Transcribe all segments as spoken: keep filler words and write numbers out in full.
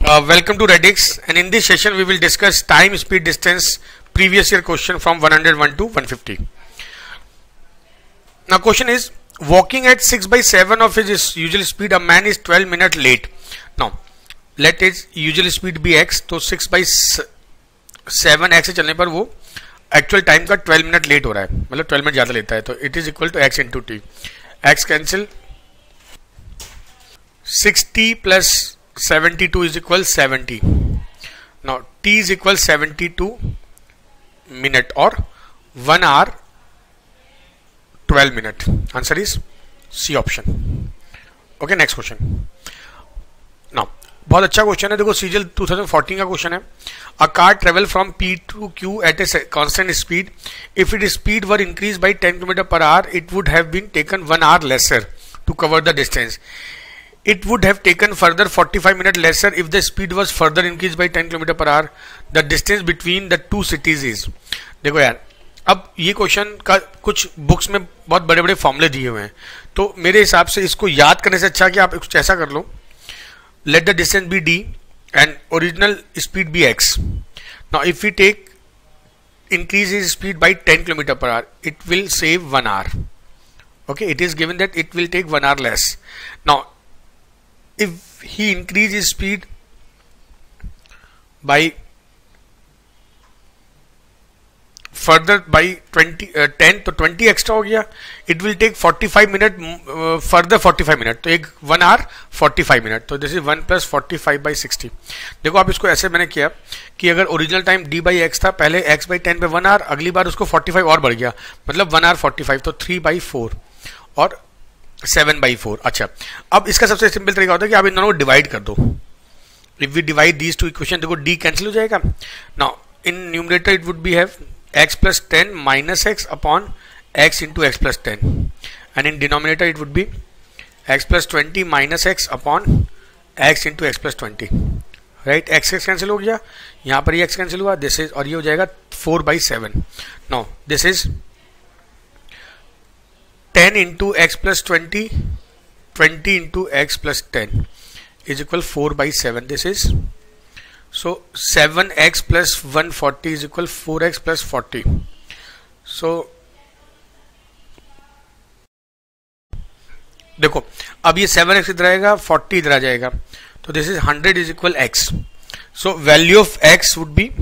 Uh, welcome to Radix, and in this session we will discuss time, speed, distance, previous year question from one hundred one to one fifty. Now question is, walking at six by seven of his usual speed, a man is twelve minutes late. Now let his usual speed be x, तो six by seven x से चलने पर वो actual time का twelve minute late हो रहा है, मतलब twelve मिनट ज़्यादा लेता है, तो it is equal to x into t. x cancel, sixty plus seventy-two is equal seventy. Now t is equal seventy-two minute or one hour twelve minute. Answer is C option. Okay, next question. Now बहुत अच्छा question है, देखो सीजल twenty fourteen का question है. A car travel from P to Q at a constant speed. If its speed were increased by ten kilometers per hour, it would have been taken one hour lesser to cover the distance. It would have taken further forty-five minutes lesser if the speed was further increased by ten kilometers per hour. The distance between the two cities is. देखो यार, अब ये question का कुछ books में बहुत बड़े बड़े फॉर्मूले दिए हुए हैं, तो मेरे हिसाब से इसको याद करने से अच्छा कि आप कुछ ऐसा कर लो. Let the distance be d and original speed be x. Now if we take increase his speed by ten kilometers per hour, it will save one hour. Okay, it is given that it will take one hour less. Now if he increase his speed by further by twenty uh, ten तो twenty extra हो गया, it will take forty-five minute uh, further forty-five minute, तो एक one hour forty-five minute, तो this is one plus forty-five by sixty. देखो आप इसको ऐसे मैंने किया कि अगर original time d by x था, पहले x by ten पे one hour, अगली बार उसको forty-five और बढ़ गया, मतलब one hour forty-five, तो three by four और seven by four. अच्छा, अब इसका सबसे सिंपल तरीका होता है कि आप इन दोनों को डिवाइड कर दो. If we divide these two equation, देखो d कैंसिल हो जाएगा. Now in numerator it would be have x plus ten minus x upon x into x plus ten, and in denominator it would be x plus twenty minus x upon x into x plus twenty. Right, x x cancel हो गया, यहाँ पर ये x cancel हुआ, this is, और ये हो जाएगा four by seven. Now this is ten into x plus twenty, twenty into x plus ten is equal four by seven. This is, so seven x plus one forty is equal four x plus forty. So देखो अब ये seven x इधर आएगा, forty इधर आ जाएगा, तो this is one hundred is equal x. So value of x would be,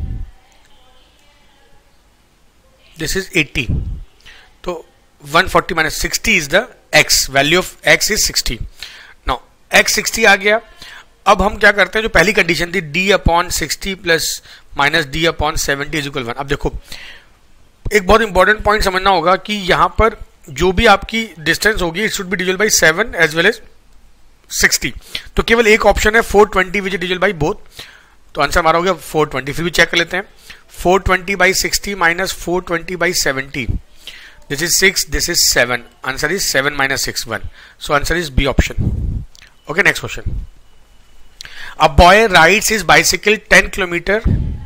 this is eighty, तो one forty minus sixty is the x, value of x is sixty. Now x sixty आ गया. अब हम क्या करते हैं, जो पहली condition थी d upon sixty plus minus d upon seventy is equal one. अब देखो एक बहुत इंपॉर्टेंट पॉइंट समझना होगा कि यहां पर जो भी आपकी डिस्टेंस होगी, it should be divisible by seven as well as sixty. तो केवल एक ऑप्शन है four twenty which is divisible by both, तो आंसर हमारा हो गया फोर ट्वेंटी. फिर भी चेक कर लेते हैं, four twenty by sixty minus four twenty by seventy, this is six, this is seven. Answer is seven minus six, one. So answer is B option. Okay, next question. A boy rides his bicycle ten kilometers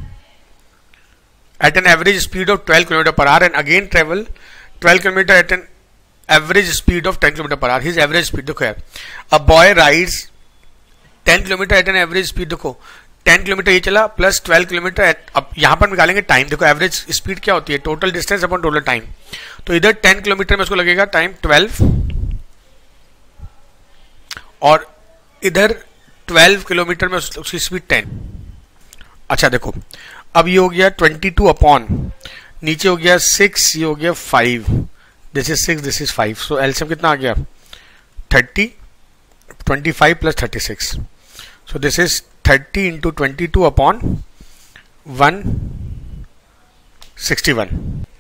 at an average speed of twelve kilometers per hour and again travel twelve kilometers at an average speed of ten kilometers per hour. His average speed, देखो यार, a boy rides ten kilometers at an average speed, देखो ten kilometre ये चला plus twelve kilometre eight, अब यहां पर निकालेंगे time. देखो एवरेज स्पीड क्या होती है, total distance upon total time, तो इधर ten किलोमीटर में उसको लगेगा टाइम twelve और इधर twelve किलोमीटर में उसकी स्पीड ten. अच्छा देखो अब ये हो गया twenty-two अपॉन, नीचे हो गया six, ये हो गया five, this is six, this is five. So LCM कितना आ गया thirty, twenty-five plus thirty-six. So this is thirty into twenty-two upon one sixty-one,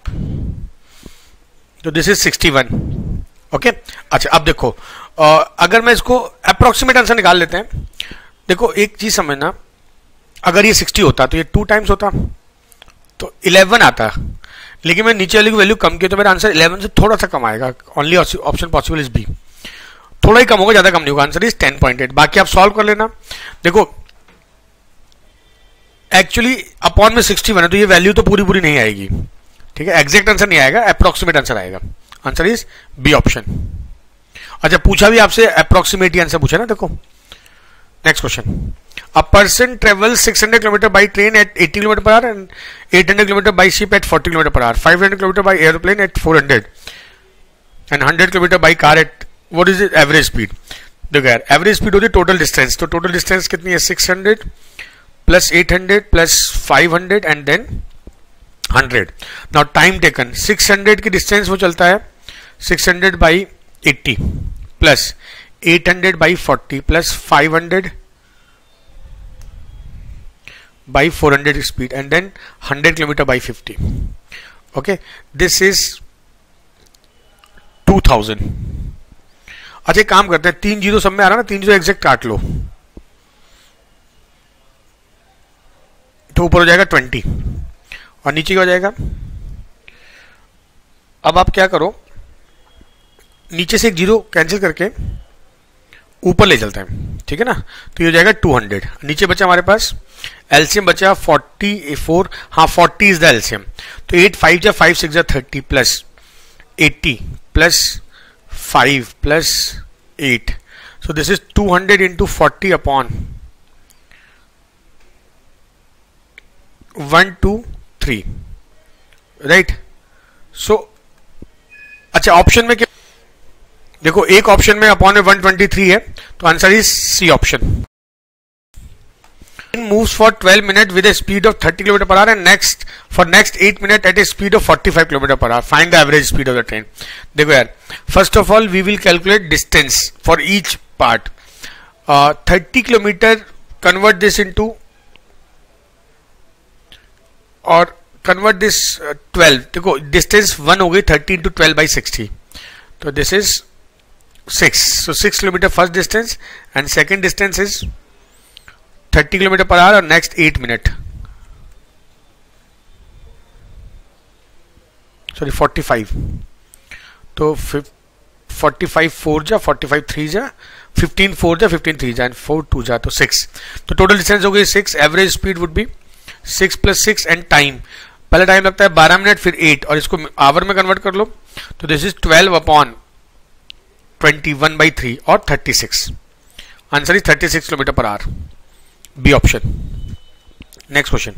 तो this is sixty-one. Okay okay? अच्छा अब देखो uh, अगर मैं इसको अप्रोक्सीमेट आंसर निकाल लेते हैं. देखो एक चीज समझना, अगर ये sixty होता तो ये टू टाइम्स होता तो eleven आता, लेकिन मैं नीचे वाली की वैल्यू कम की तो मेरा आंसर eleven से थोड़ा सा कम आएगा. Only option possible is B, थोड़ा ही कम होगा, ज्यादा कम नहीं होगा. आंसर इज ten point eight. बाकी आप सॉल्व कर लेना. देखो एक्चुअली अपॉन में sixty-one है, तो ये वैल्यू तो पूरी पूरी नहीं आएगी, ठीक है, एग्जैक्ट आंसर नहीं आएगा, अप्रोक्सीमेट आंसर आएगा. Answer is B option. अच्छा पूछा भी आपसे अप्रोक्सीमेट आंसर पूछा ना, देखो Next question. A person travels six hundred kilometers by train at eighty kilometers per hour and eight hundred kilometers by ship at forty kilometers per hour, five hundred kilometers by airplane at four hundred and one hundred kilometers by car at, what is the average speed? देखो यार, average speed होती है total distance, तो total distance कितनी है? Six hundred plus eight hundred plus five hundred and then hundred. Now time taken, six hundred की distance वो चलता है six hundred by eighty plus eight hundred by forty plus five hundred by four hundred speed and then one hundred kilometer by fifty. Okay, this is two thousand. अच्छा काम करते हैं, तीन zero सब में आ रहा ना, तीन जीरो एग्जैक्ट काट लो तो ऊपर हो जाएगा ट्वेंटी और नीचे क्या हो जाएगा? अब आप क्या करो, नीचे से एक जीरो कैंसिल करके ऊपर ले चलते हैं, ठीक है ना, तो ये हो जाएगा टू हंड्रेड. नीचे बचा हमारे पास एलसीएम बचा फोर्टी फोर, हाँ फोर्टी इज द एलसीएम, तो एट फाइव जा फाइव सिक्स जा thirty plus eighty plus five plus eight, so this is two hundred into forty upon one two three, right. So अच्छा option में क्या देखो, एक option में अपॉन में वन ट्वेंटी थ्री है, तो answer is C option. moves for twelve minutes with a speed of thirty kilometers per hour and next for next eight minutes at a speed of forty-five kilometers per hour. Find the average speed of the train. देखो यार, first of all we will calculate distance for each part. uh, thirty kilometers, convert this into or convert this uh, twelve. देखो distance one हो गई thirty into twelve by sixty, तो this is six. So six kilometers first distance and second distance is thirty kilometers per hour और next eight minute, sorry forty-five, तो forty-five four जा forty-five three जा fifteen four जा fifteen three जा and four two जा, तो six, तो total distance हो गई six. Average speed would be six plus six and time, पहले टाइम लगता है बारह मिनट फिर eight और इसको आवर में कन्वर्ट कर लो, तो this is twelve upon twenty-one by three और thirty-six. Answer is thirty-six kilometre per hour, B option. Next question.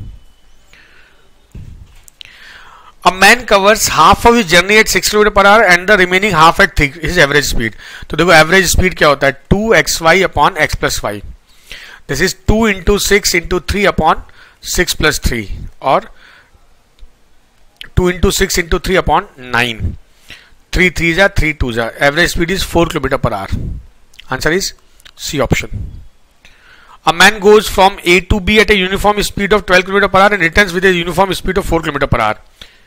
A man covers half of his journey at six kilometers per hour and the remaining half at three, his average speed. तो देखो average speed क्या होता है? two x y upon x plus y. This is two into six into three upon six plus three और two into six into three upon nine. three three जा three two जा. Average speed is four kilometers per hour. Answer is C option. A man goes from A to B at a uniform speed of twelve kilometers per hour and returns with a uniform speed of four kilometers per hour.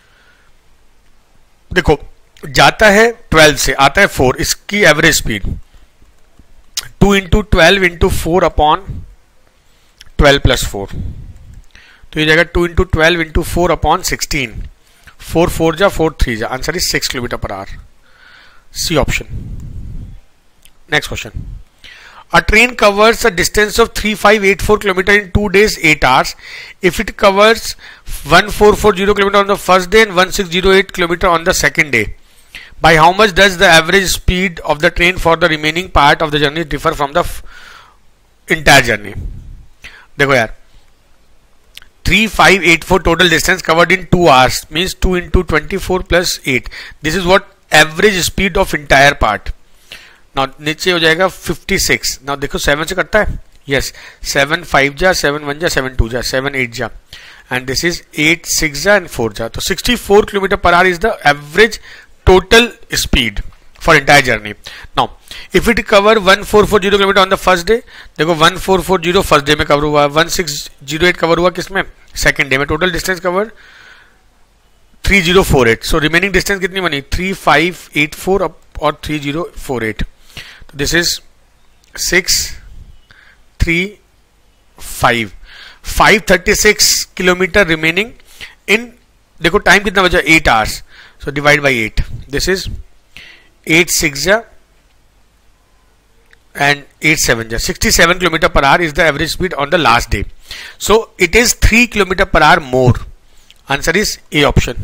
देखो जाता है twelve से, आता है four, इसकी average speed two into twelve into four upon twelve plus four, तो ये जाएगा two into twelve into four upon sixteen, four four जा four three जा. Answer is six kilometre per hour, C option. Next question. A train covers a distance of three thousand five hundred eighty-four kilometers in two days eight hours. If it covers one thousand four hundred forty kilometers on the first day and one thousand six hundred eight kilometers on the second day, by how much does the average speed of the train for the remaining part of the journey differ from the entire journey? देखो यार, three thousand five hundred eighty-four total distance covered in two hours means two into twenty-four plus eight. This is what average speed of entire part. Now नीचे हो जाएगा fifty-six. Now देखो seven से कटता है, yes, seven five जा seven one जा seven two जा seven eight जा and this is eight six जा and four जा, तो sixty-four kilometers per hour is the average total speed for entire journey. Now if it cover one thousand four hundred forty kilometers on the first day, देखो one thousand four hundred forty first day में cover हुआ, one thousand six hundred eight कवर हुआ किसमें? second day में. total distance cover three thousand forty-eight, so remaining distance कितनी बनी? three thousand five hundred eighty-four और three thousand forty-eight. This is six three five five thirty-six kilometre remaining in, देखो time कितना बचा? eight hours, so divide by eight. This is eight six जा and eight seven जा, sixty-seven kilometers per hour is the average speed on the last day. So it is three kilometers per hour more. Answer is A option.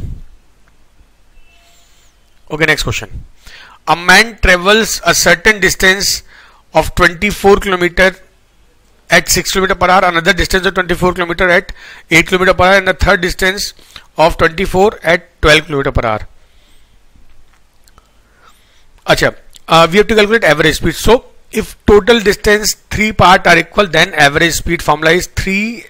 Okay, next question. A man travels a certain distance of twenty-four kilometers at six kilometer per hour, another distance of twenty-four kilometer at eight kilometer per hour, and the third distance of twenty-four at twelve kilometer per hour. Acha, uh, we have to calculate average speed. So if total distance three part are equal, then average speed formula is three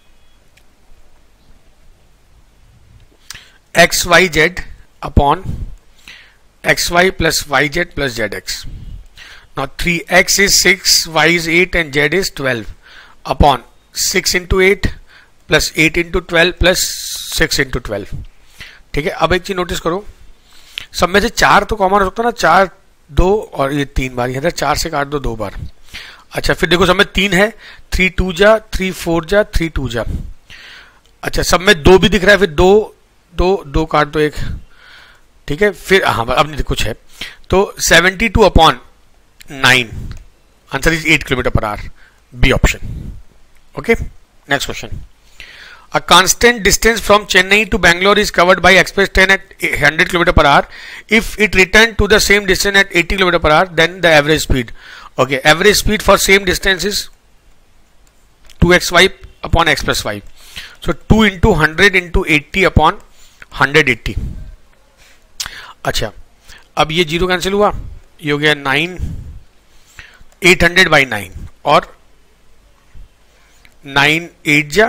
xyz upon xy plus yz plus zx. Now three x is six, y is eight and z is twelve upon six into eight plus eight into twelve plus six into twelve. ठीक है, अब एक चीज notice करो, सब में से चार तो कॉमन हो सकता है ना, चार दो और ये तीन बार, इधर चार से काट दो दो बार. अच्छा फिर देखो सब में तीन है, थ्री टू जा, थ्री फोर जा, थ्री टू जा. अच्छा सब में दो भी दिख रहा है, फिर दो दो दो काट दो एक. ठीक है, फिर हाँ अब नहीं कुछ है, तो seventy two upon nine, answer is eight kilometre per hour, B option. Okay, next question. A constant distance from Chennai to Bangalore is covered by express train at one hundred kilometer per hour. If it returned to the same distance at eighty kilometer per hour, then the average speed. Okay, average speed for same distance is two x y upon x plus y. So two into one hundred into eighty upon one hundred eighty. अच्छा, अब ये zero cancel हुआ, ये हो गया nine, eight hundred by nine और nine eight जा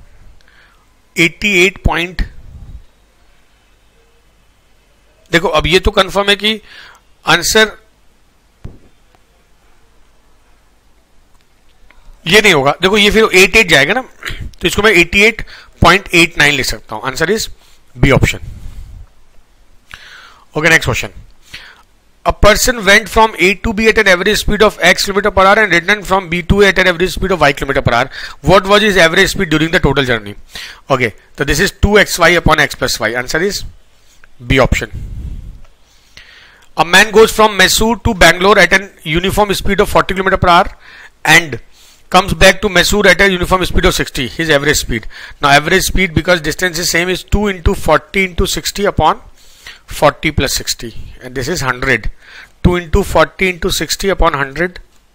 अठासी पॉइंट. देखो अब ये तो कंफर्म है कि आंसर ये नहीं होगा. देखो ये फिर अठासी जाएगा ना, तो इसको मैं अठासी पॉइंट आठ नौ लिख सकता हूं. Answer is B option. Okay, next question. A person went from A to B at an average speed of x kilometer per hour and returned from B to A at an average speed of y kilometer per hour. What was his average speed during the total journey? Okay, so this is two x y upon x plus y. Answer is B option. A man goes from Mysore to Bangalore at an uniform speed of forty kilometer per hour and comes back to Mysore at a uniform speed of sixty. His average speed. Now average speed, because distance is same, is two into forty into sixty upon forty plus sixty, and this is one hundred. two into forty into sixty upon one hundred.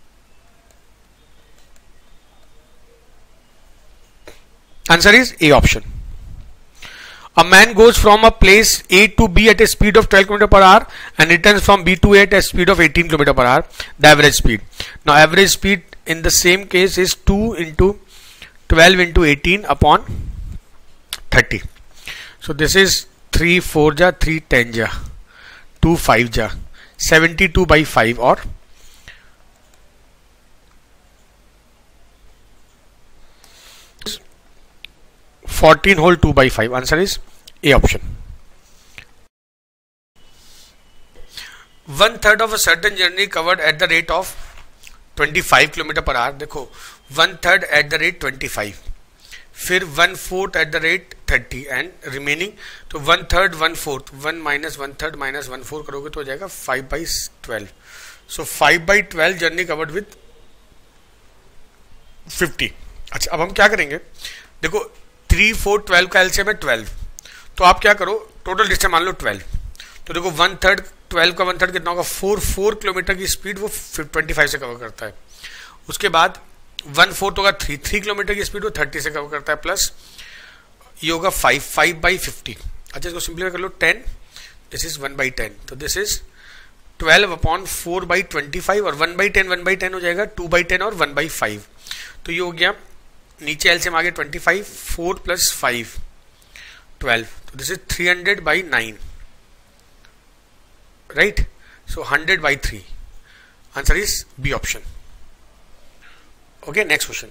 Answer is A option. A man goes from a place A to B at a speed of twelve kilometer per hour and returns from B to A at a speed of eighteen kilometer per hour. The average speed. Now average speed in the same case is two into twelve into eighteen upon thirty. So this is three four जा, three ten जा, two five जा, seventy-two by five और fourteen whole two by five. Answer is A option. One third of a certain journey covered at the rate of twenty-five kilometer per hour. देखो one third at the rate twenty-five, फिर one fourth at the rate thirty and remaining, तो one third one fourth, one minus one third minus one fourth करोगे तो हो जाएगा five by twelve. So five by twelve journey covered with fifty. अच्छा अब हम क्या करेंगे, देखो थ्री फोर ट्वेल्व का एलसीएम है ट्वेल्व, तो आप क्या करो, टोटल डिस्टेंस मान लो ट्वेल्व, तो देखो वन थर्ड ट्वेल्व का वन थर्ड कितना होगा, फोर फोर किलोमीटर की स्पीड वो ट्वेंटी फाइव से कवर करता है. उसके बाद वन फोर्थ होगा थ्री थ्री किलोमीटर की स्पीड वो थर्टी से कवर करता है, प्लस ये होगा फाइव फाइव बाई फिफ्टी. अच्छा इसको सिंपलीफाई कर लो, ten, this is one by ten, तो this is twelve upon four by twenty five और one by ten one by ten हो जाएगा टू बाई टेन और वन बाई फाइव. तो ये हो गया नीचे एलसीएम आ गया twenty five, four plus five twelve, तो this is three hundred by nine, right. So hundred by three. Answer is B option. Okay, next question.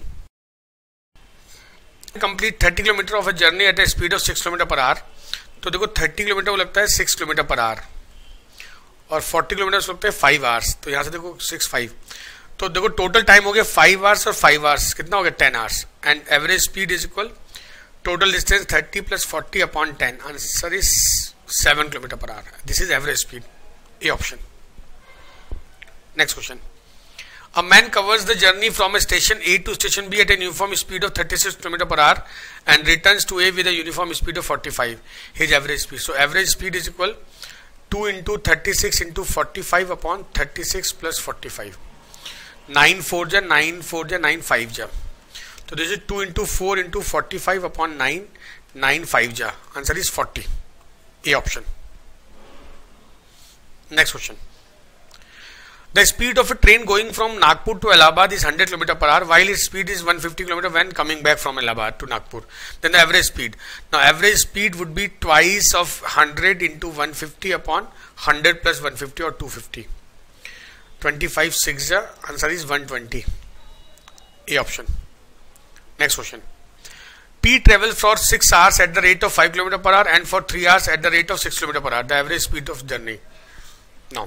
Complete thirty kilometer of a journey at a speed of six kilometer per hour. तो देखो thirty kilometre को लगता है six kilometre per hour और forty kilometre को लगता है five hours. तो यहाँ से देखो six five. तो देखो टोटल टाइम हो गया five hours और five hours कितना हो गया ten hours. And average speed is equal total distance thirty plus forty upon ten. Answer is seven kilometer per hour. This is average speed. A option. Next question. A man covers the journey from a station A to station B at a uniform speed of thirty-six kilometer per hour and returns to A with a uniform speed of forty-five. His average speed. So average speed is equal two into thirty-six into forty-five upon thirty-six plus forty-five. Nine four जा nine four जा nine five जा, तो this is two into four into forty five upon nine, nine five जा, answer is forty, A option. Next question. The speed of a train going from Nagpur to Allahabad is one hundred kilometers per hour, while its speed is one hundred fifty kilometers when coming back from Allahabad to Nagpur. Then the average speed. Now average speed would be twice of one hundred into one hundred fifty upon one hundred plus one hundred fifty or two hundred fifty. twenty-five six, the answer is one hundred twenty. A option. Next question. P travels for six hours at the rate of five kilometers per hour and for three hours at the rate of six kilometers per hour. The average speed of journey. Now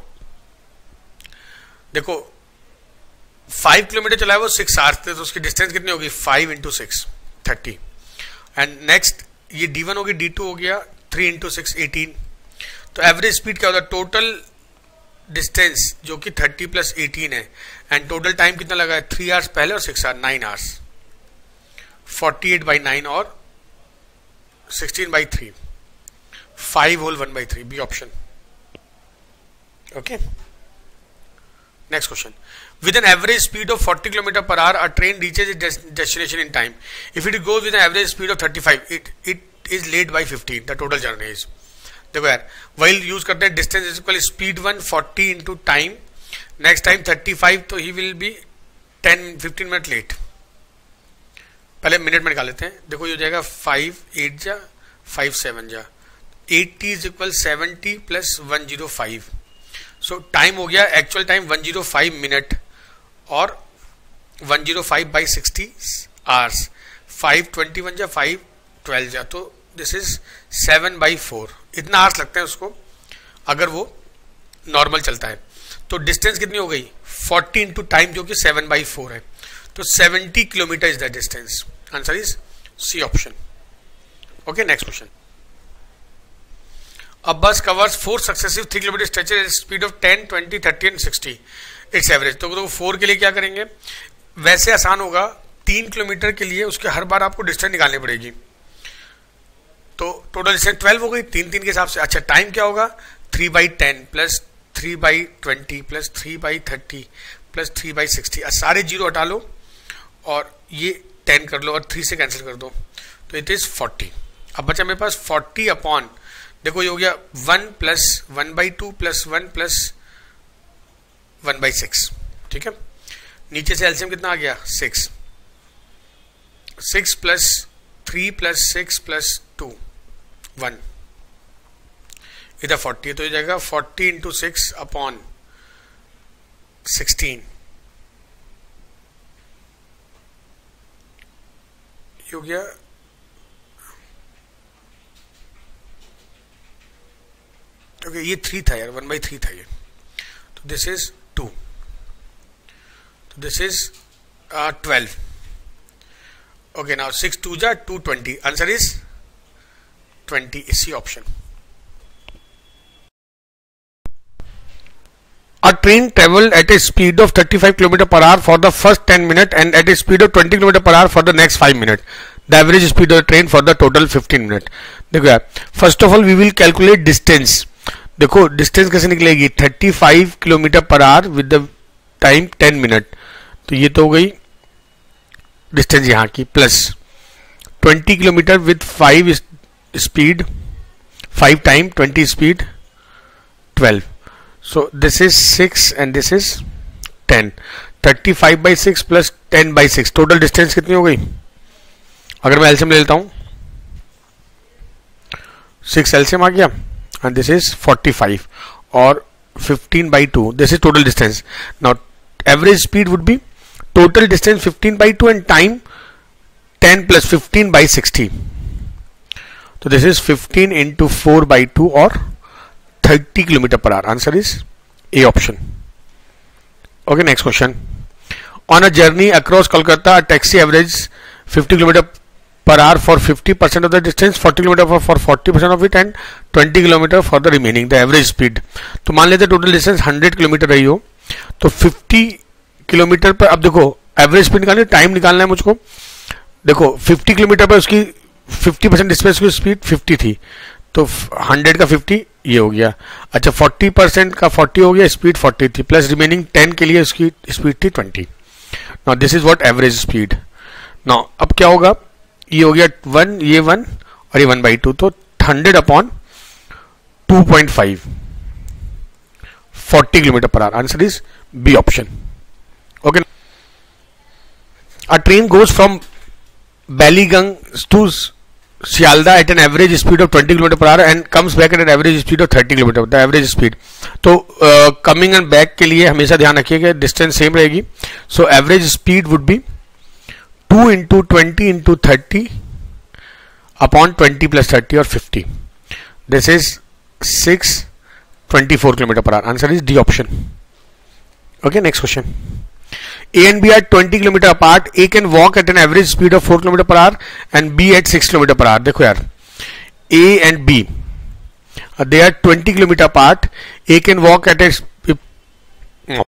देखो five kilometre चला है वो six hours थे, तो उसकी distance कितनी होगी, five into six thirty. And next ये डी वन होगी, डी टू हो गया थ्री इंटू सिक्स एटीन. तो एवरेज स्पीड क्या होता है, टोटल डिस्टेंस जो कि थर्टी प्लस एटीन है, एंड टोटल टाइम कितना लगा है, थ्री आवर्स पहले और six hours, nine hours. Forty eight by nine और sixteen by three, five whole one by three, B option. Okay. Next question. With an average speed of forty kilometers per hour, a train reaches its destination in time. If it goes with an average speed of thirty-five, it it is late by fifteen. The total journey is. देखो यार, while use करते हैं distance is equal speed one forty into time. Next time thirty-five, तो he will be ten fifteen minutes late. पहले minute में निकाल लेते हैं. देखो ये हो जाएगा five eight जा five seven जा, eighty is equal seventy plus one oh five. So so, time हो गया actual time one oh five minute और one oh five by sixty hours, five twenty-one जा five twelve जा, तो this इज seven by four. इतना hours लगते हैं उसको अगर वो नॉर्मल चलता है. तो डिस्टेंस कितनी हो गई, forty इंटू टाइम जो कि seven बाई फोर है, तो seventy किलोमीटर is the distance. Answer is C option. Okay. Next question. A bus covers four successive three kilometer stretches at a speed of ten, twenty, thirty and sixty. Its average. तो तो four के लिए क्या करेंगे, वैसे आसान होगा, तीन किलोमीटर के लिए उसके हर बार आपको डिस्टेंस निकालनी पड़ेगी. तो टोटल डिस्टेंस ट्वेल्व हो गई तीन तीन के हिसाब से. अच्छा टाइम क्या होगा, three by ten plus three by twenty plus three by thirty plus three by sixty. सारे जीरो हटा लो और ये टेन कर लो और थ्री से कैंसिल कर दो, तो इट इज फोर्टी. अब बचा मेरे पास फोर्टी अपॉन, देखो ये हो गया one plus one by two plus one plus one by six. ठीक है. नीचे से एलसीएम कितना आ गया, six. Six plus three plus six plus two, one, इधर फोर्टी है, तो ये जाएगा forty into six upon sixteen. ये हो गया ओके. ये थ्री था यार, वन बाई थ्री था ये, तो दिस इज टू, तो this is twelve. Okay. Now six two जा two twenty. Answer is twenty. इसी option. A train traveled at a speed of thirty-five kilometers per hour for the first ten minutes and at a speed of twenty kilometers per hour for the next five minutes. The average speed of the train for the total fifteen minutes. देखो यार, first of all we will calculate distance. देखो distance कैसे निकलेगी, thirty-five किलोमीटर per hour with the time ten minute, तो ये तो हो गई डिस्टेंस यहाँ की, plus twenty kilometre with five speed, five time twenty speed, twelve. So this is six and this is ten. thirty-five by six plus ten by six. Total distance कितनी हो गई, अगर मैं एलसीएम ले लेता हूँ, सिक्स एलसीएम आ गया and this is forty-five और fifteen by two. This is total distance. Now average speed would be total distance fifteen by two and time ten plus fifteen by sixty. So this is fifteen into four by two or thirty kilometer per hour. Answer is A option. Okay. Next question. On a journey across Kolkata, a taxi averages fifty kilometer per hour for fifty percent of the distance, forty kilometer for, for forty percent of it and twenty kilometer for the remaining. The average speed. तो मान लेते total distance hundred kilometre रही हो, तो fifty kilometre पर, अब देखो average speed निकालनी, टाइम निकालना है मुझको. देखो फिफ्टी किलोमीटर पर उसकी फिफ्टी परसेंट डिस्टेंस की स्पीड फिफ्टी थी, तो हंड्रेड का फिफ्टी ये हो गया। अच्छा फोर्टी परसेंट का फोर्टी हो गया, स्पीड फोर्टी थी, प्लस रिमेनिंग टेन के लिए उसकी स्पीड थी twenty. Now this is what average speed. Now अब क्या होगा, ये हो गया वन, ये वन और ये वन बाई टू, तो hundred upon two point five, forty kilometre per hour. Answer is B option. Okay, a train goes from Ballygung to Sialda at an average speed of twenty kilometer per hour and comes back at an average speed of thirty kilometer, the average speed। तो coming and back के लिए हमेशा ध्यान रखिएगा distance same रहेगी। So average speed would be two into twenty into thirty upon twenty plus thirty और fifty, this is six twenty four kilometre per hour. Answer is D option. Okay, next question. A and B are twenty kilometer apart. A can walk at an average speed of four kilometer per hour and B at six kilometer per hour. देखो यार, A and B, uh, they are twenty kilometer apart. A can walk at a no.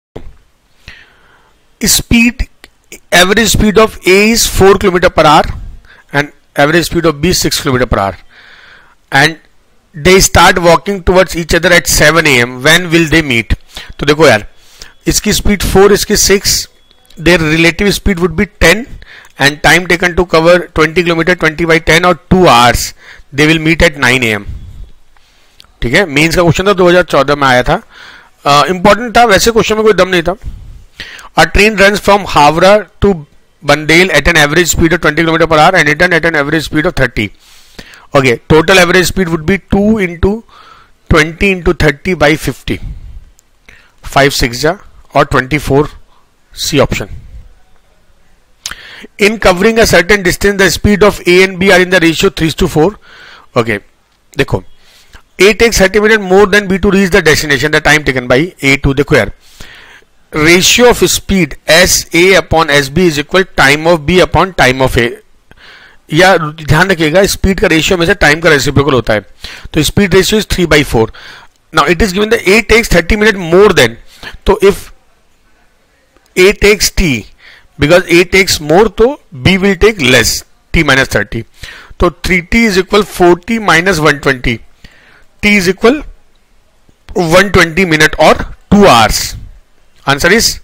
speed, average speed of A is four kilometer per hour and average speed of B is six kilometer per hour. And they start walking towards each other at seven A M. When will they meet? तो देखो यार, इसकी speed four, इसकी six, their relative speed would be ten and time taken to cover twenty kilometre, twenty by ten और two hours, they will meet at nine A M. ठीक है, mains का question था, दो हज़ार चौदह में आया था, इंपॉर्टेंट uh, था, वैसे क्वेश्चन में कोई दम नहीं था। A train runs from Howrah to Bandel at an average speed of twenty kilometre per hour and return at an average speed of thirty. Okay, total average speed would be two into twenty into thirty by fifty, five six जा और twenty four, C option. In covering a certain distance, the speed of A and B are in the ratio three to four. Okay, देखो, A takes thirty minutes more than B to reach the destination. The time taken by A to, देखो यार, ratio of speed S A upon S B is equal time of B upon time of A। या ध्यान रखिएगा, speed का ratio में से time का reciprocal होता है, तो speed ratio is three by four. Now it is given the A takes thirty minute more than, तो if A takes T, because A takes more, तो B will take less, T minus thirty, तो three T is equal forty minus one twenty, T is equal one twenty minute or two hours। Answer is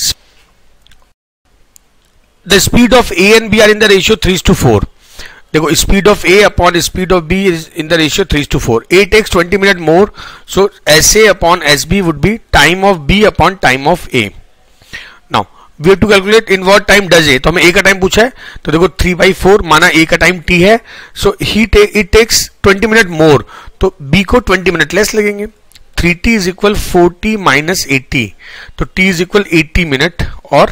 the speed of A and B are in the ratio three to four। देखो, speed of A upon speed of B is in the ratio three to four। A takes twenty minute more, so S A upon S B would be time of B upon time of A। Now we have to calculate in what time does A, तो हमें A का time पूछा है, तो देखो three by four माना A का time T है, so he take it takes twenty minute more, तो B को ट्वेंटी मिनट लेस लगेंगे। Three T is equal forty minus eighty, तो T is equal eighty minute और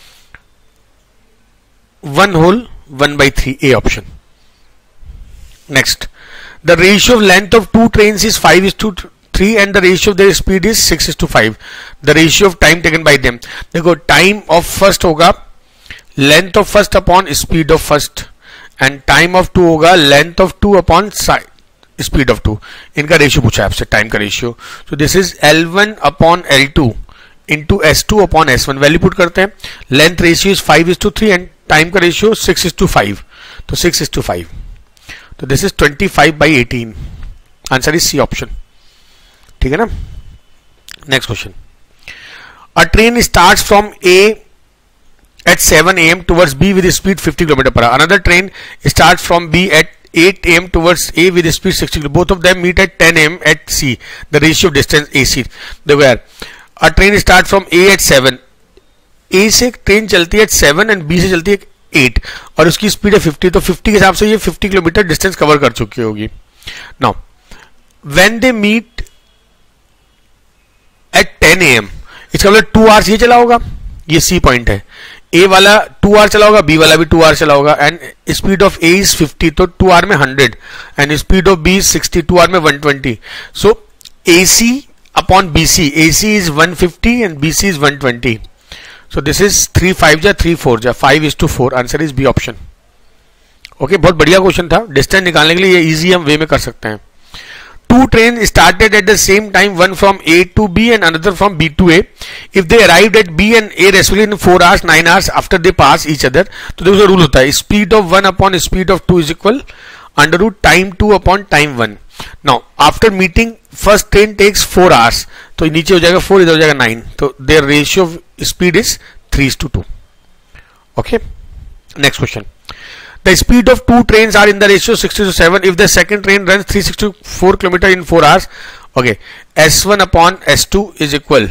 one whole one by three, A option. Next, the ratio of length of two trains is five is to three and the ratio of their speed is six is to five. The ratio of time taken by them, देखो time of first होगा length of first upon speed of first and time of two होगा length of two upon speed of two। इनका ratio पूछा है आपसे, time का ratio, so this is L one upon L two into S two upon S one. Value put करते हैं, length ratio is five is to three and time का ratio six is to five, तो six is to five, तो this is twenty five by eighteen. Answer is C option. ठीक है ना। Next question, a train starts from A eight seven a m towards B with speed fifty kilometre per hour. Another train starts from B at eight a m towards A with speed sixty kilometers. Both of them meet at ten a m at C. The ratio of distance A C. देखो यार, a train starts from A at seven. A से train चलती है at seven and B से चलती है eight और उसकी स्पीड है fifty, तो fifty के हिसाब से ये fifty किलोमीटर डिस्टेंस कवर कर चुकी होगी। Now, when they meet at ten a m, इसका मतलब two hours ये चला होगा, ये C पॉइंट है। A वाला टू आवर चला होगा, B वाला भी टू आवर चला होगा and speed of A is fifty, तो टू आवर में hundred and speed of B is sixty, two hour में one twenty. So A C upon B C, A C is one fifty and B C is one twenty. So this is three five जा three four जा five is to four. Answer is B option. Okay, बहुत बढ़िया question था। Distance निकालने के लिए ये easy हम वे में कर सकते हैं। Two trains started at the same time, one from A to B and another from B to A. If they arrived at B and A respectively in four hours, nine hours after they pass each other, तो देखो rule होता है, speed of one upon speed of two is equal under root time two upon time one. Now after meeting first train takes four hours, तो नीचे हो जाएगा four, इधर हो जाएगा नाइन, तो their ratio of speed is three to two. Okay, next question. The speed of two trains are in the ratio six to seven if the second train runs three hundred sixty-four kilometers in four hours. Okay, S one upon S two is equal.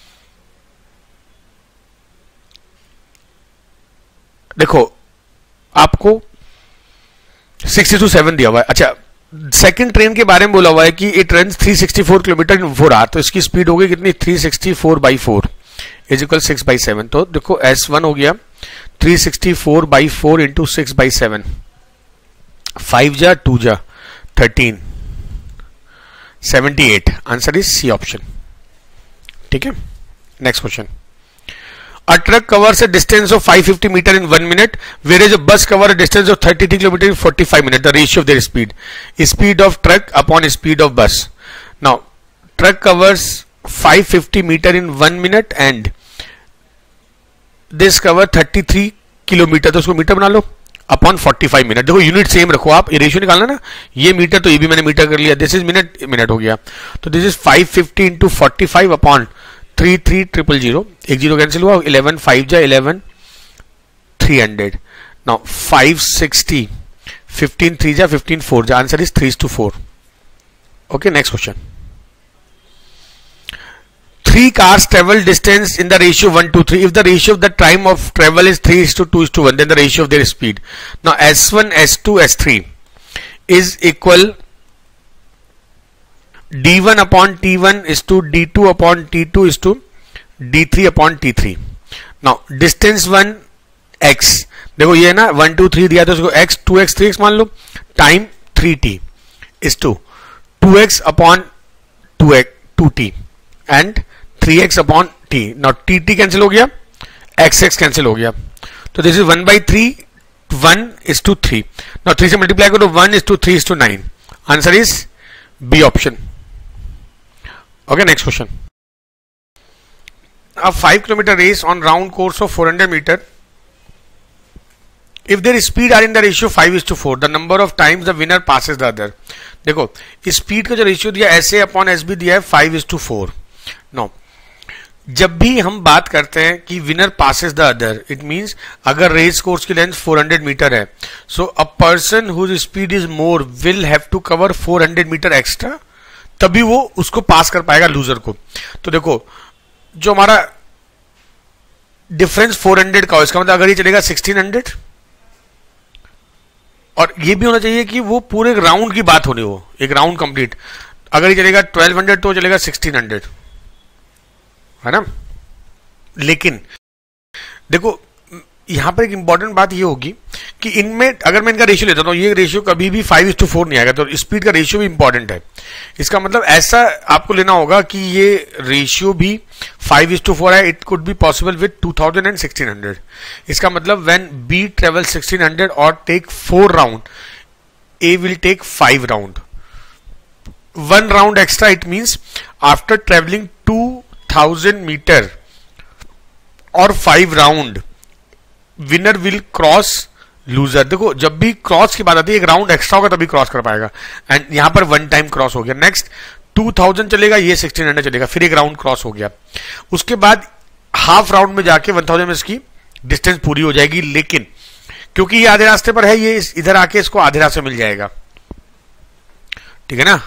देखो आपको sixty two seven दिया हुआ है. अच्छा, second train के बारे में बोला हुआ है कि it runs three sixty four kilometre in four hour, तो इसकी स्पीड हो गई कितनी, three sixty four by four is equal six by seven. तो देखो एस वन हो गया three sixty four by four into six by seven, five जा टू जा thirteen, seventy eight. Answer is C option. ठीक है, next question. A truck covers a distance of five hundred fifty meter in one minute, whereas a bus covers a distance of thirty-three kilometers in forty-five minutes. The ratio of their speed. Speed of truck upon speed of bus. Now, truck covers five hundred fifty meter in one minute and this cover thirty-three kilometer. तो उसको metre बना लो upon forty-five minute. देखो unit same रखो आप, ये ratio निकालना ना, ये मीटर तो ये भी मैंने मीटर कर लिया, दिस इज मिनट, मिनट हो गया, तो this is five fifty into forty five upon three three triple zero, एक जीरो कैंसिल हुआ, इलेवन फाइव जा eleven, three hundred. Now five sixty, fifteen three जा फिफ्टीन फोर जा. Answer is three two four. Okay, next question. Three cars travel distance in the ratio one to three. If the ratio of the time of travel is three is to two is to one, then the ratio of their speed. Now S one, S two, S three is equal D one upon T one is to D two upon T two is to D three upon T three. Now distance one x, देखो ये ना one two three दिया तो उसको x, two x, three x मान लो, time three t is to two x upon two x, two t and three x upon t. Now t t cancel हो गया, एक्स एक्स कैंसिल हो गया, तो this is one by three, one is to three. Now three से multiply करो, one is to three is to nine. Answer is B option. Okay, next question. A five kilometre race on round course of four hundred metre. If their speed are in the ratio five is to four, the number of times the winner passes the other. देखो speed का जो ratio दिया S A upon S B दिया है five is to four. No, जब भी हम बात करते हैं कि winner passes the other, it means अगर रेस कोर्स की लेंथ फोर हंड्रेड मीटर है, so a person whose speed is more will have to cover four hundred metre extra, तभी वो उसको पास कर पाएगा लूजर को. तो देखो जो हमारा डिफरेंस फोर हंड्रेड का हो, इसका मतलब अगर ये चलेगा सिक्सटीन हंड्रेड, और ये भी होना चाहिए कि वो पूरे राउंड की बात होनी हो, एक राउंड कंप्लीट. अगर ये चलेगा ट्वेल्व हंड्रेड तो चलेगा सिक्सटीन हंड्रेड, है ना. लेकिन देखो यहां पर एक इंपॉर्टेंट बात ये होगी कि इनमें अगर मैं इनका रेशियो लेता हूं, ये रेशियो कभी भी फाइव इज टू फोर नहीं आएगा, तो स्पीड का रेशियो भी इंपॉर्टेंट है. इसका मतलब ऐसा आपको लेना होगा कि ये रेशियो भी फाइव इज टू फोर है. It could be possible with two thousand and sixteen hundred. इसका मतलब when B travel sixteen hundred और take four round, A will take five round, one round extra. It means after travelling two thousand metre और five round, winner will cross loser. देखो जब भी cross की बात आती है, एक राउंड एक्स्ट्रा होगा तभी क्रॉस कर पाएगा, एंड यहां पर वन टाइम क्रॉस हो गया. नेक्स्ट टू थाउजेंड चलेगा, ये सिक्सटीन हंड्रेड चलेगा, फिर एक राउंड क्रॉस हो गया. उसके बाद हाफ राउंड में जाके वन थाउजेंड में इसकी डिस्टेंस पूरी हो जाएगी. लेकिन क्योंकि ये आधे रास्ते पर है, ये इधर आके इसको आधे रास्ते मिल जाएगा. ठीक है ना.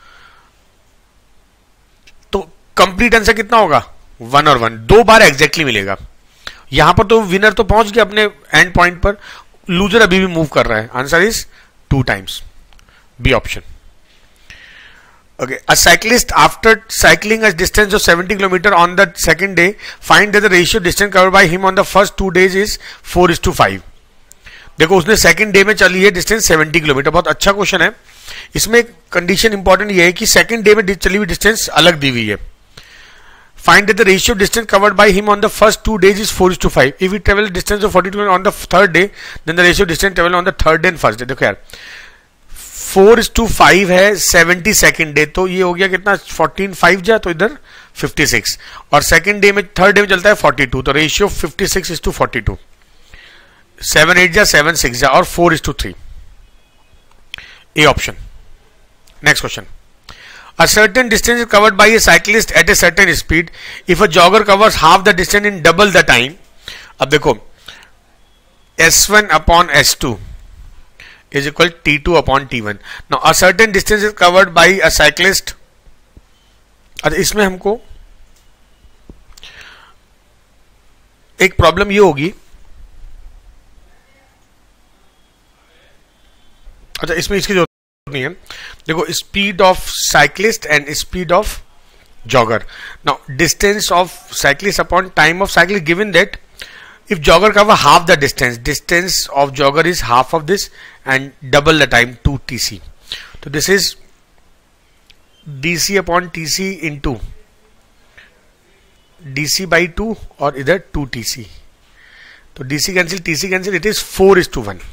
तो कंप्लीट आंसर कितना होगा, वन और वन, दो बार एग्जैक्टली मिलेगा. यहां पर तो विनर तो पहुंच गया अपने एंड पॉइंट पर, लूजर अभी भी मूव कर रहा है. Answer is two times, B option. Okay, a cyclist after cycling a distance of seventy kilometre on the second day find that the ratio distance covered by him on the first two days is four is to five. देखो उसने second day में चली है distance seventy kilometre. बहुत अच्छा question है. इसमें condition important ये है कि सेकंड डे में चली हुई डिस्टेंस अलग दी हुई है. Find that the ratio of distance covered by him on the first two days is four is to five. If he travel distance of forty kilometers on the third day, then the ratio of distance travel on the third day and first day. देखो यार four is to five है seventy second day, तो ये हो गया कितना, fourteen five जा तो इधर फिफ्टी सिक्स, और सेकंड डे में थर्ड डे में चलता है फोर्टी टू, तो ratio fifty six is to forty two. Seven eight जा सेवन सिक्स जा और four is to three. A option. Next question. A certain distance is covered by a cyclist at a certain speed. If a jogger covers half the distance in double the time, अब देखो S one upon S two is equal T two upon T one. Now a certain distance is covered by a cyclist. अच्छा, इसमें हमको एक problem ये होगी, अच्छा इसमें इसकी जरूरत नहीं है. देखो speed of cyclist and speed of jogger. Now distance of cyclist upon time of cyclist given that if jogger cover half the distance, distance of jogger is half of this and double the time two T C. So this is D C upon T C into D C by two or either two T C. So D C cancel, T C cancel, it is four is to one.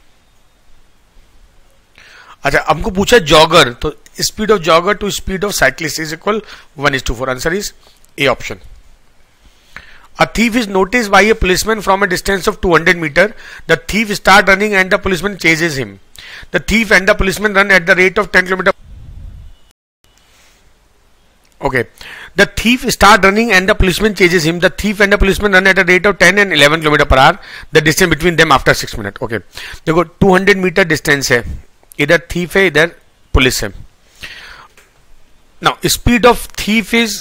अच्छा, हमको पूछा jogger, तो speed of jogger to speed of cyclist is equal one is to four. Answer is A option. A thief is noticed by a policeman from a distance of two hundred meter. The thief start running and the policeman chases him. The thief and the policeman run at the rate of ten kilometer. Okay. The thief start running and the policeman chases him. The thief and the policeman run at a rate of ten and eleven kilometer per hour. The distance between them after six minutes. Okay. देखो two hundred meter distance है. इधर thief है, इधर police है. Now speed of thief is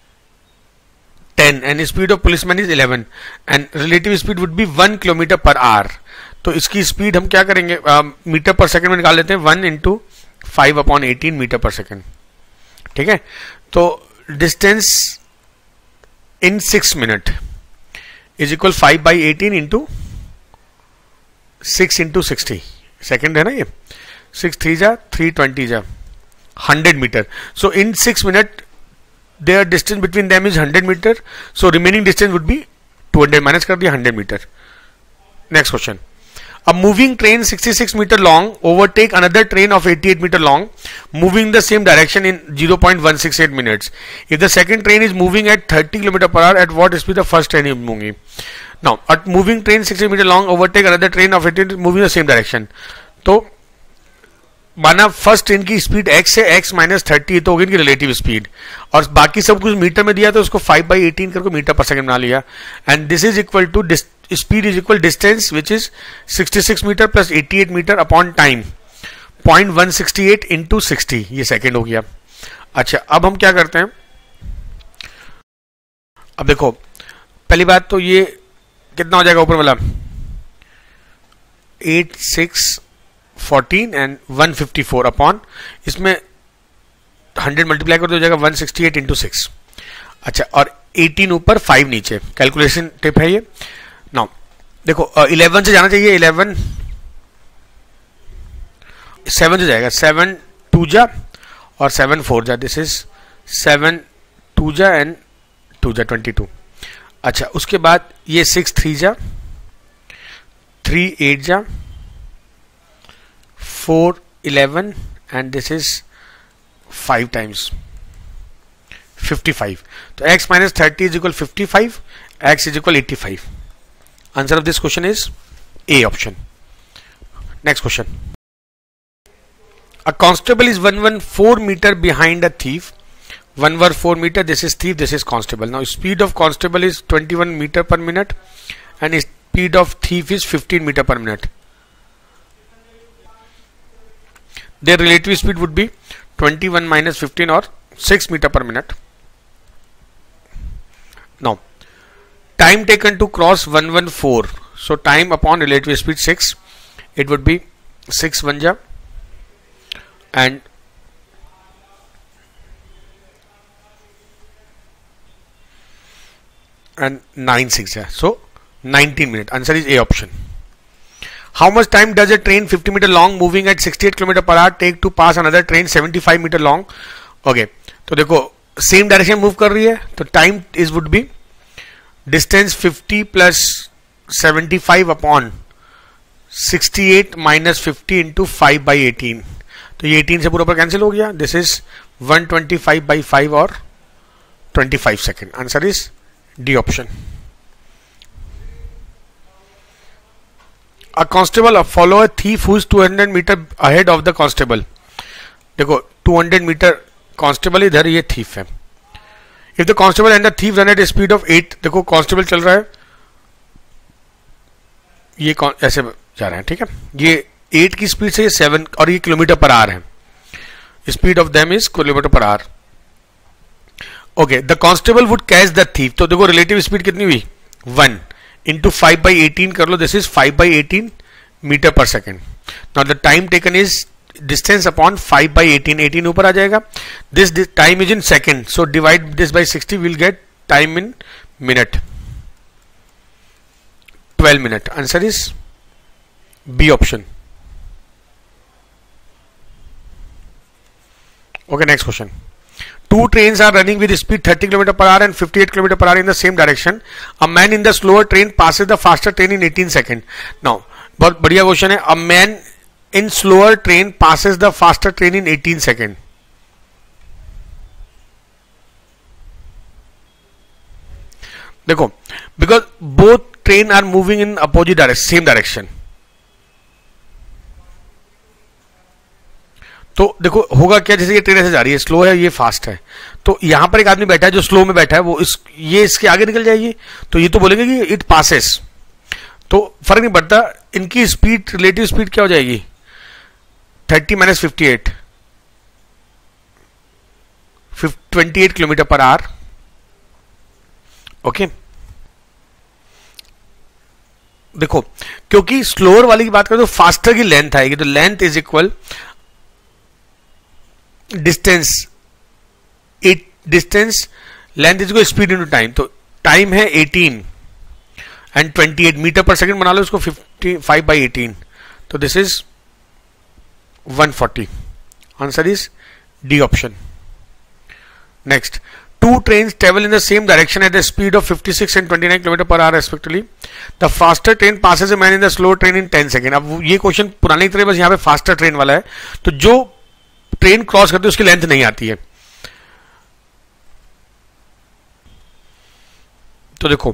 ten and speed of policeman is eleven and relative speed would be one kilometer per hour. तो इसकी speed हम क्या करेंगे, मीटर पर सेकंड में निकाल लेते हैं, one into five upon eighteen metre per second. ठीक है, तो distance in six minute is equal five by eighteen into six into sixty. Second है ना ये, सिक्स थ्री जा थ्री ट्वेंटी जा hundred metre. So in six minute their distance between them is one hundred meter, so remaining distance would be two hundred, minus कर दिया one hundred meter. Next question. A moving train sixty-six meter long overtake another train of eighty-eight meter long moving the same direction in zero point one six eight minutes. If the second train is moving at thirty kilometer per hour, at what speed the first train is moving? Now a moving train sixty meter long overtake another train of eighty-eight moving the same direction. तो माना first train की speed x है, x minus thirty, तो होगी इनकी relative speed, और बाकी सब कुछ मीटर में दिया तो उसको फाइव बाई एटीन करके मीटर पर सेकंड बना लिया. And this is equal to speed is equal distance which is sixty six metre plus eighty eight metre upon time point one sixty eight into sixty, ये second हो गया. अच्छा, अब हम क्या करते हैं, अब देखो पहली बात तो ये कितना हो जाएगा ऊपर वाला, eight six fourteen and one fifty four upon, इसमें हंड्रेड मल्टीप्लाई कर दो हो जाएगा one sixty eight into six. अच्छा, और एटीन ऊपर फाइव नीचे, कैलकुलेशन टिप है ये. नाउ देखो इलेवन से जाना चाहिए, इलेवन सेवन से जाएगा, सेवन टू जा और सेवन फोर जा, दिस इज सेवन टू जा एंड टू जा ट्वेंटी टू. अच्छा, उसके बाद ये सिक्स थ्री जा, थ्री एट जा, four eleven and this is five times fifty five. तो x minus thirty is equal fifty five, x is equal eighty five. Answer of this question is A option. Next question. A constable is one one four metre behind a thief, one one four metre, this is thief, this is constable. Now speed of constable is twenty one metre per minute and speed of thief is fifteen metre per minute. Their relative speed would be twenty-one minus fifteen or six meter per minute. Now, time taken to cross one one four. So time upon relative speed six. It would be six one ja and and nine six ja. So nineteen minutes. Answer is A option. How much time does a train fifty meter long moving at sixty-eight kilometer per hour take to pass another train seventy-five meter long? Okay, तो देखो same direction move कर रही है, तो time is would be distance fifty plus seventy five upon sixty eight minus fifty into five by eighteen. तो ये eighteen से पूरा पर कैंसिल हो गया. This is one twenty five by five और twenty five second. Answer is D option. A constable follow a thief who is two hundred meter ahead of the constable. देखो two hundred metre constable, इधर ये thief है. If the constable and the thief run at speed of eight, देखो constable चल रहा है, ये ऐसे जा रहे हैं, ठीक है, ये एट की स्पीड से, ये सेवन, और ये किलोमीटर पर आवर है. Speed of them is kilometre per hour. Okay, the constable would catch the thief. तो देखो रिलेटिव स्पीड कितनी हुई, one into five by eighteen कर लो, this is five by eighteen metre per second. Now the time taken is distance upon five by eighteen, eighteen ऊपर आ जाएगा. This time is in second, so divide this by sixty, will get time in minute, twelve minute. Answer is B option. Okay, next question. Two trains are running with speed thirty kilometers per hour and fifty-eight kilometers per hour in the same direction. A man in the slower train passes the faster train in eighteen seconds. Now, बहुत बढ़िया question है. A man in slower train passes the faster train in eighteen seconds. देखो, because both train are moving in opposite direction, same direction. तो देखो होगा क्या, जैसे ये ट्रेन ऐसे जा रही है, स्लो है, ये फास्ट है, तो यहां पर एक आदमी बैठा है जो स्लो में बैठा है, वो इस ये इसके आगे निकल जाएगी, तो ये तो बोलेंगे कि इट पासेस, तो फर्क नहीं पड़ता. इनकी स्पीड, रिलेटिव स्पीड क्या हो जाएगी, thirty minus fifty eight, twenty eight kilometre per hour. Okay, देखो क्योंकि स्लोअर वाली की बात करें तो फास्टर की लेंथ आएगी, तो length is equal distance, it distance length is equal speed into time. तो टाइम है eighteen and twenty eight metre per second बना लो इसको, फिफ्टी फाइव बाई एटीन, तो this is one forty. Answer is D option. Next, two trains travel in the same direction at a speed of fifty-six and twenty-nine kilometers per hour respectively. The faster train passes a man in the slower train in ten seconds. अब ये question पुरानी तरह, बस यहाँ पे faster train वाला है, तो जो ट्रेन क्रॉस करती है उसकी लेंथ नहीं आती है. तो देखो,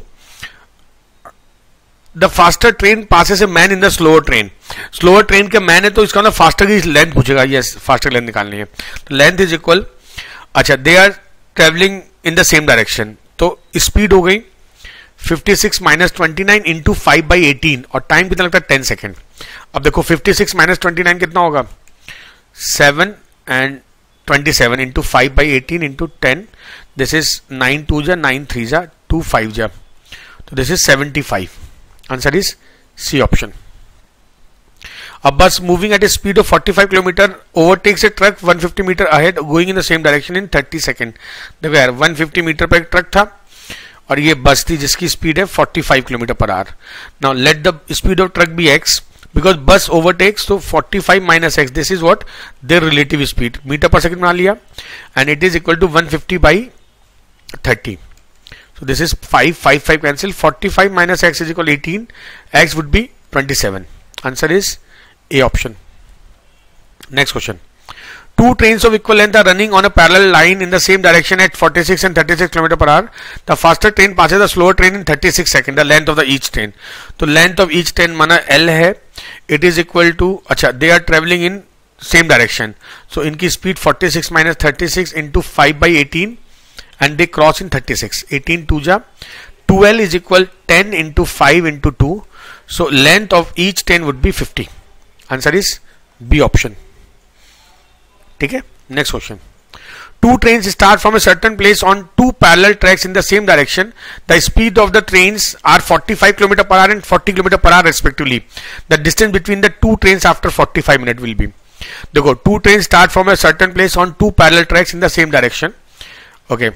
the faster train passes a man in the slower train. Slower train के मैन है तो इसका मतलब फास्टर की लेंथ पूछेगा. यस, फास्टर लेंथ निकालनी है, तो लेंथ इज इक्वल, अच्छा they are travelling in the same direction, तो स्पीड हो गई fifty six minus twenty nine into five by eighteen, और टाइम कितना लगता है, टेन सेकेंड. अब देखो fifty six minus twenty nine कितना होगा, seven and twenty seven into five by eighteen into ten, this is nine two जा, nine three जा, टू फाइव जा, तो this is seventy five. Answer is C option. A bus moving at a speed of forty-five kilometers overtakes a truck one hundred fifty meters ahead going in the same direction in thirty seconds. देखो यार, one hundred fifty metre पर एक truck था और ये बस थी जिसकी स्पीड है forty-five kilometers per hour. Now let the speed of truck be x, because bus overtakes, so forty-five minus x, this is what their relative speed, metre per second बना लिया, and it is equal to one hundred fifty by thirty. So this is five, five, five cancel, forty-five minus x is equal eighteen, x would be twenty-seven. Answer is A option. Next question. Two trains of equal length are running on a parallel line in the same direction at forty-six and thirty-six kilometers per hour. The faster train passes the slower train in thirty-six seconds. The length of the each train. तो length of each train माना L है. It is equal to, अच्छा they are traveling in same direction. So इनकी speed forty-six minus thirty-six into five by eighteen and they cross in thirty-six. eighteen two जा. two L is equal ten into five into two. So length of each train would be fifty. Answer is B option. ठीक है. Next question. Two trains start from a certain place on two parallel tracks in the same direction. The speed of the trains are forty-five kilometers per hour and forty kilometers per hour respectively. The distance between the two trains after forty-five minutes will be. देखो, two trains start from a certain place on two parallel tracks in the same direction. Okay.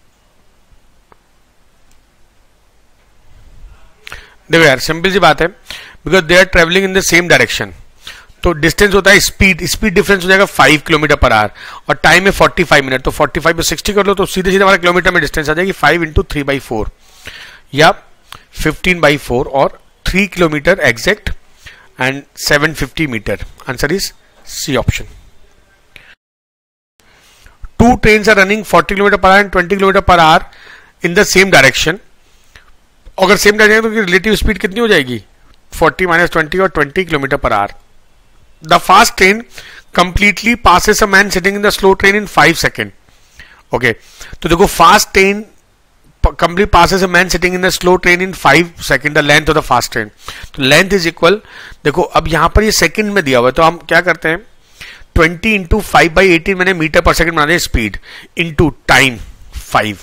देखो यार, simple सी बात है, because they are traveling in the same direction. तो distance होता है speed, speed difference हो जाएगा फाइव किलोमीटर पर आवर और टाइम है फोर्टी फाइव मिनट, तो फोर्टी फाइव पे सिक्सटी कर लो तो सीधे सीधे हमारा किलोमीटर में डिस्टेंस आ जाएगी five into three by four या फिफ्टीन बाई फोर और three kilometre exact and seven fifty metre. Answer is C option. Two trains are running forty kilometre per hour and twenty kilometre per hour in the same direction. अगर same direction तो relative speed कितनी हो जाएगी, forty minus twenty और twenty kilometre per hour. The fast train completely passes a man sitting in the slow train in five second. Okay, तो देखो fast train complete passes a man sitting in the slow train in five second, the length of the fast train. तो length is equal, देखो अब यहां पर ये second में दिया हुआ है, तो हम क्या करते हैं, twenty into five by eighteen मैंने मीटर पर सेकंड बना दिया स्पीड इंटू टाइम फाइव.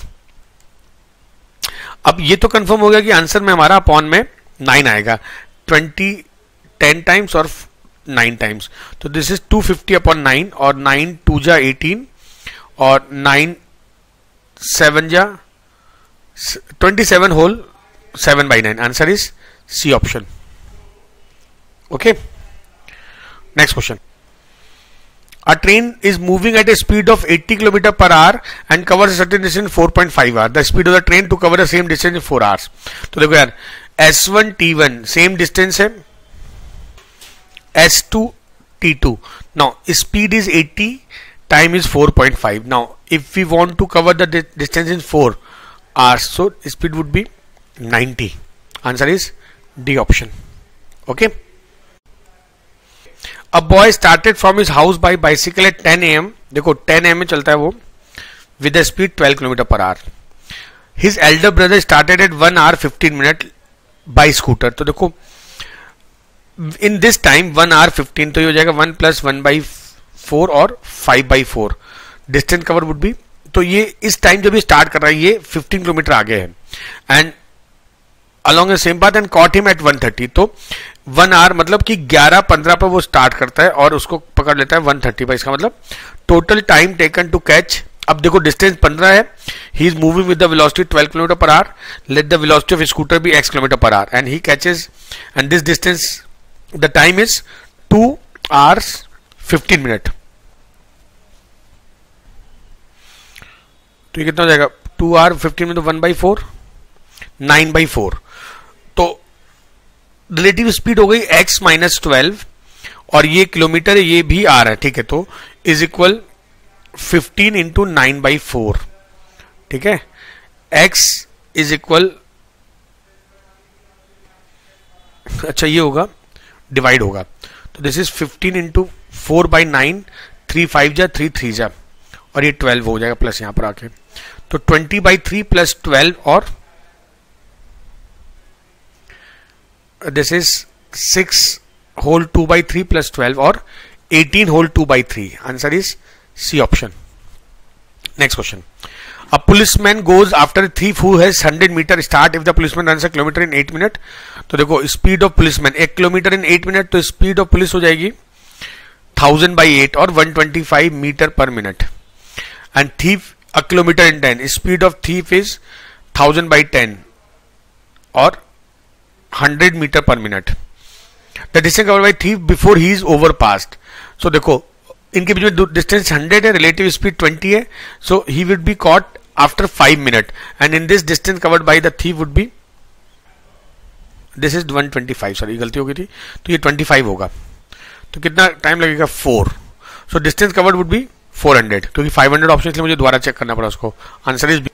अब ये तो कंफर्म हो गया कि आंसर में हमारा अपॉन में नाइन आएगा, ट्वेंटी टेन टाइम्स और नाइन टाइम्स. तो this is two fifty upon nine, और नाइन टू जा एटीन, और नाइन सेवन जा twenty seven whole seven by nine. Answer is C option. Okay, next question. A train is moving at a speed of eighty kilometers per hour and covers a certain distance in four point five hours. The speed of the train to cover the same distance in four hours. तो देखो यार, S one T one same distance है, S two T two. Now speed is eighty, time is four point five. Now if we want to cover the di distance in four hours, so speed would be ninety. Answer is D option. Okay. A boy started from his house by bicycle at ten a m देखो ten a m में चलता है वो, with a speed twelve kilometers per hour. His elder brother started at one hour fifteen minutes by scooter. तो देखो in this time one hour fifteen, तो ये हो जाएगा one plus one by four और five by four. Distance cover would be, तो ये इस टाइम जब ये स्टार्ट कर रहा है ये fifteen किलोमीटर आगे है, and along the same path and caught him at one thirty. तो वन आवर मतलब कि ग्यारह पंद्रह पर वो स्टार्ट करता है और उसको पकड़ लेता है वन थर्टी पर. इसका मतलब total time taken to catch, अब देखो डिस्टेंस पंद्रह है, he is moving with the velocity twelve kilometre per hour, let the velocity of scooter be X kilometre per hour, and he catches, and this distance the time is two hours fifteen minute. तो ये कितना हो जाएगा, two hour fifteen minute, one by four, nine by four. तो relative speed हो गई x minus twelve, और ये किलोमीटर है, ये भी आ रहा है, ठीक है. तो is equal fifteen into nine by four. ठीक है, x इज इक्वल, अच्छा ये होगा डिवाइड होगा, तो this is fifteen into four by nine, three five जा थ्री थ्री जा, और ये ट्वेल्व हो जाएगा प्लस यहां पर आके, तो twenty by three plus twelve, और this is six whole two by three plus twelve or eighteen whole two by three. Answer is C option. Next question. A policeman goes after a thief who has one hundred meter start if the policeman runs a kilometer in eight minutes. तो देखो speed of policeman एक kilometre in eight minutes, तो speed of police हो जाएगी thousand by eight और one twenty-five meter per minute. And thief a kilometer in ten. Speed of thief is thousand by ten और hundred metre per minute. The distance covered by thief before he is overpassed. So देखो इनके बीच में distance hundred है, relative speed twenty है, so he will be caught after five minute, and in this distance covered by the thief would be, this is one twenty five, sorry गलती हो गई थी, तो ये ट्वेंटी फाइव होगा. तो कितना टाइम लगेगा, four. So distance covered would be four hundred, क्योंकि फाइव हंड्रेड ऑप्शन, इसलिए मुझे दोबारा चेक करना पड़ा उसको. Answer is